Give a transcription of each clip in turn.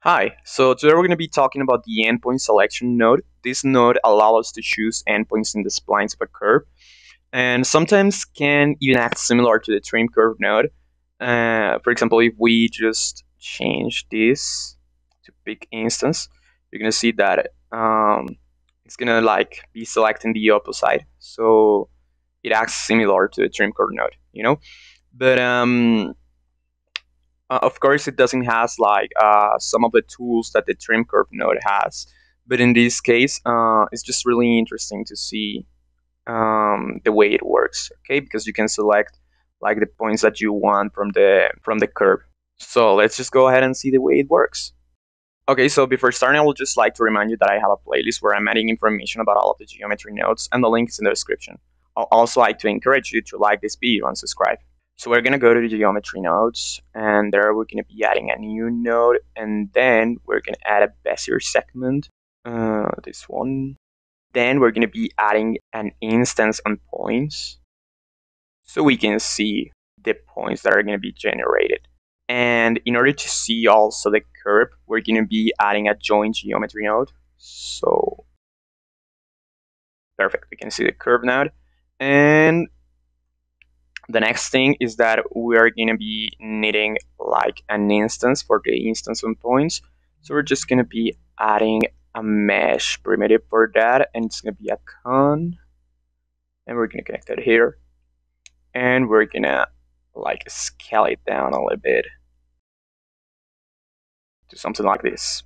Hi, so today we're going to be talking about the Endpoint Selection Node. This node allows us to choose endpoints in the splines of a curve, and sometimes can even act similar to the trim curve node. For example, if we just change this to pick instance, you're going to see that it's going to be selecting the opposite. So it acts similar to the trim curve node. But of course, it doesn't has some of the tools that the trim curve node has. But in this case, it's just really interesting to see the way it works. Okay, because you can select like the points that you want from the curve. So let's just go ahead and see the way it works. Okay, so before starting, I would just like to remind you that I have a playlist where I'm adding information about all of the geometry nodes, and the link is in the description. I'll also like to encourage you to like this video and subscribe. So we're going to go to the geometry nodes, and there we're going to be adding a new node, and then we're going to add a Bézier segment, this one. Then we're going to be adding an instance on points, so we can see the points that are going to be generated. And in order to see also the curve, we're going to be adding a joint geometry node. So perfect, we can see the curve node. And the next thing is that we are going to be needing like an instance for the instance on points. So we're just going to be adding a mesh primitive for that, and it's going to be a con, and we're going to connect it here, and we're going to like scale it down a little bit to something like this.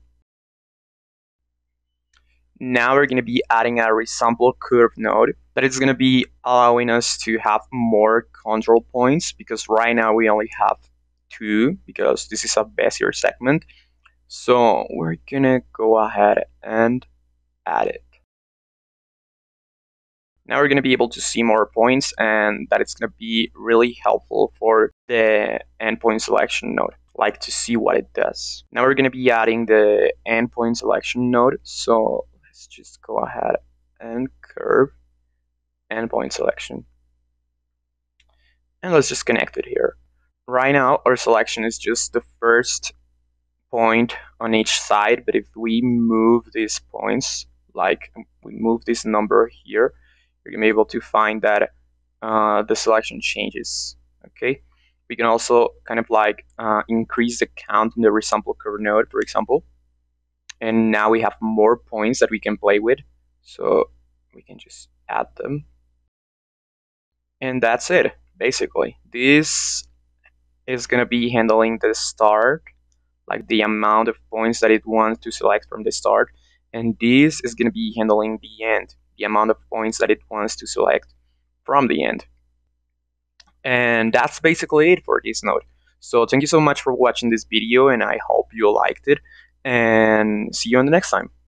Now we're going to be adding a resample curve node that is going to be allowing us to have more control points, because right now we only have 2 because this is a Bézier segment. So we're going to go ahead and add it. Now we're going to be able to see more points, and that it's going to be really helpful for the endpoint selection node, like to see what it does. Now we're going to be adding the endpoint selection node. So let's just go ahead and curve endpoint selection. And let's just connect it here. Right now, our selection is just the first point on each side, but if we move these points, like we move this number here, you're going to be able to find that the selection changes. Okay, we can also kind of increase the count in the resample curve node, for example, and now we have more points that we can play with, so we can just add them, and that's it. Basically, this is going to be handling the start, like the amount of points that it wants to select from the start, and this is going to be handling the end, the amount of points that it wants to select from the end. And that's basically it for this node. So thank you so much for watching this video, and I hope you liked it, and see you on the next time.